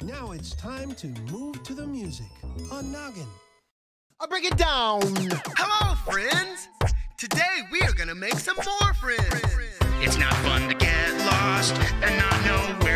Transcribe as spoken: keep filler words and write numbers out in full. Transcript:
Now it's time to move to the music on Noggin. I'll break it down. Hello, friends. Today we are gonna make some more friends. It's not fun to get lost and not know where